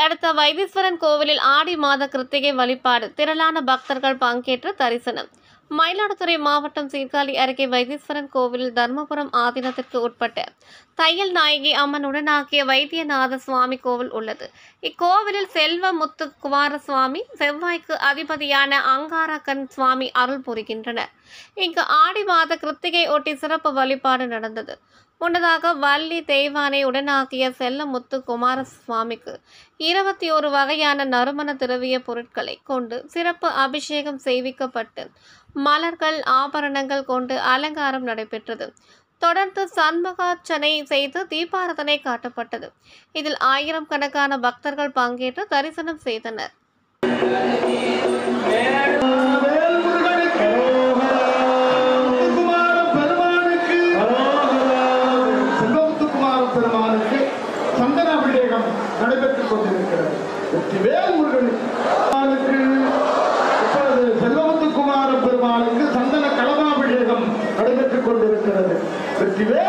அடுத்த வைத்தீஸ்வரன் கோவிலில் ஆடி மாத கிருத்திகை வழிபாடு, திரளான பக்தர்கள் பங்கேற்று தரிசனம். மயிலாடுதுறை மாவட்டம் சீர்காழி அருகே வைத்தீஸ்வரன் கோவிலில் தர்மபுரம் ஆதீனத்திற்கு உட்பட்ட தையல் நாயகி அம்மன் உடனாகிய வைத்தியநாத சுவாமி கோவில் உள்ளது. இக்கோவிலில் செல்வ முத்து குமாரசுவாமி, செவ்வாய்க்கு அதிபதியான அங்காரக்கன் சுவாமி அருள் புரிகின்றனர். இங்கு ஆடி மாத கிருத்திகை ஒட்டி சிறப்பு வழிபாடு நடந்தது. முன்னதாக வள்ளி தெய்வானை உடனாகிய செல்லமுத்து குமாரசுவாமிக்கு 21 வகையான நறுமண திரவிய பொருட்களை கொண்டு சிறப்பு அபிஷேகம் செய்விக்கப்பட்டு மலர்கள், ஆபரணங்கள் கொண்டு அலங்காரம் நடைபெற்றது. தொடர்ந்து சண்முகார்ச்சனை செய்து தீபாராதனை காட்டப்பட்டது. இதில் 1000 கணக்கான பக்தர்கள் பங்கேற்று தரிசனம் செய்தனர். நடைபெற்றுக் கொண்டிருக்கிறது. வெற்றிவேல் முருகனுக்கு இப்பொழுது செல்வமுத்துக்குமார பெருமானுக்கு சந்தன கலபாபிஷேகம் நடைபெற்றுக் கொண்டிருக்கிறது. வெற்றிவேல்